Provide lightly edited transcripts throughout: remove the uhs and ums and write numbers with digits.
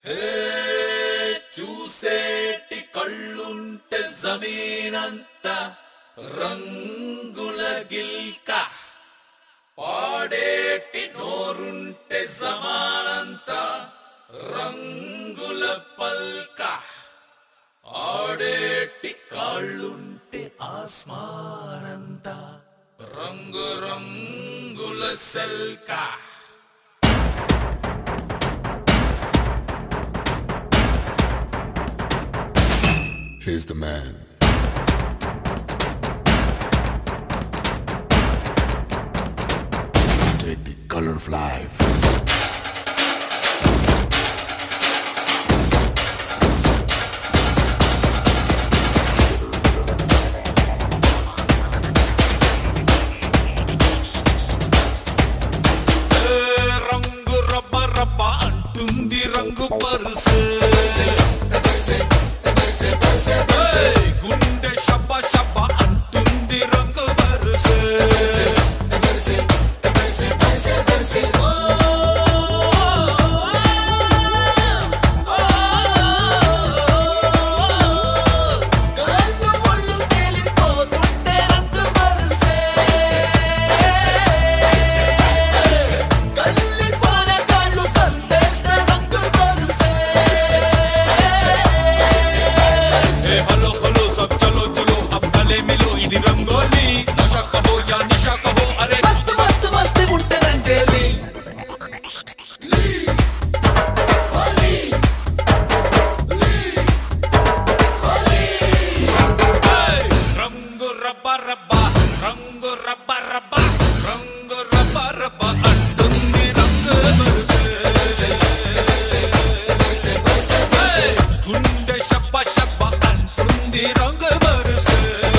చూసేటి కళ్ళుంటే జమీనంతా రంగుల గిల్క, పాడేటి నోరుంటే జమానంతా రంగుల పల్క, ఆడేటి కాళ్ళుంటే ఆస్మానంతా రంగు రంగుల సెల్క. Here's the man. Take the color of life. రంగు రబ్బ రబ్బ అంటుంది రంగు పరుసే, గుండె షబ్బ షబ్బ అంటుంది రంగు బరుసే. కళ్ళు ఒళ్ళు తేలిపోతుంటే రంగు బరుసే, కళ్ళిపోర కాళ్ళు కందేస్తే రంగు బరుసే. హలో హలో సబ్ చలో చలో అబ్ గలే మిలో, ఇది రంగోలి. నషా కహో యా నిషా కహో, అరే మస్త్ మస్త్ మస్త్ ఉంటే రంగేలి. రంగు రబ్బ రబ్బ రంగు రబ్బ రబ్బ రంగు రబ్బ రబ్బ అంటుంది రంగు బరుసే, గుండె షబ్బ షబ్బ అంటుంది రంగు బరుసే.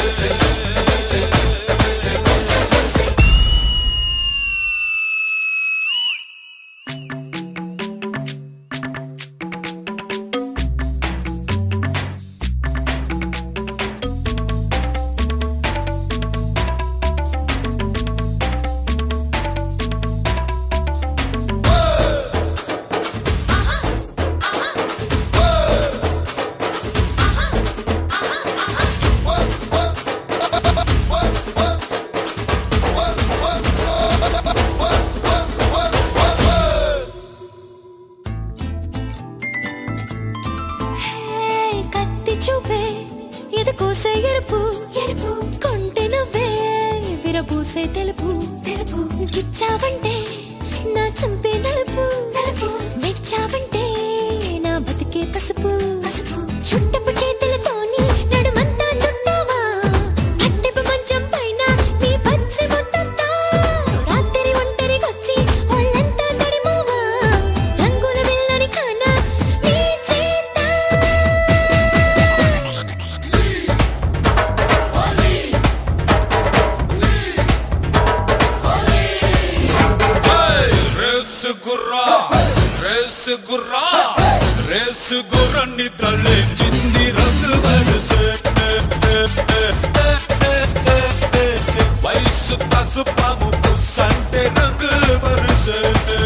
కత్తి చూపే ఇది కోసే ఎరుపు ఎరుపు, కొంటె నువ్వే విరబూసే తెలుపు తెలుపు, గిచ్చావంటే నా చంపే నలుపు నలుపు, మెచ్చావంటే నా బతికే పసుపు పసుపు, చుట్టపు చేతులతోని నడుమంతా చుట్టావా, పట్టెపు మంచం పైన నీ పచ్చి ముద్దంతా, రాత్రి ఒంటరిగొచ్చి ఒళ్ళంతా తడిమావా, రంగుల విల్లని కానా నీ చేత. రేసు గుర్రా రేసు గుర్ర నిద్రలేచింది రంగు బరుసే, వయసు పసుపాము పుస్సంటే రంగు బరుసే.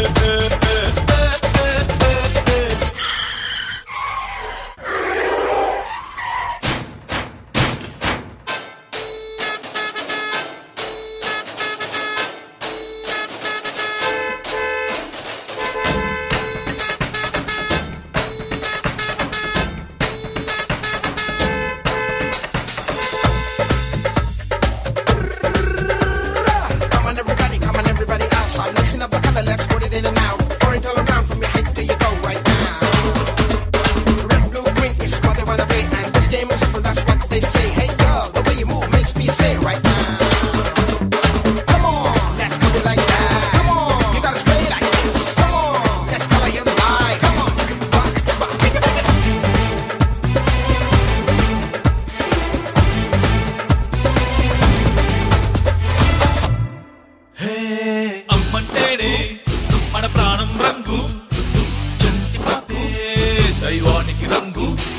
Come on everybody outside, mixing up the color, let's put it in and out. Pour it all around from your head to your toe right now. Red, blue, green is what they wanna be, and this game is simple, that's what they say. Hey girl, the way you move makes me say right now. Come on, let's put it like that. Come on, you gotta stay like this. Come on, let's color your life. Come on, అమ్మంటేనే మన ప్రాణం రంగు, చంటి పాపే దైవానికి రంగు.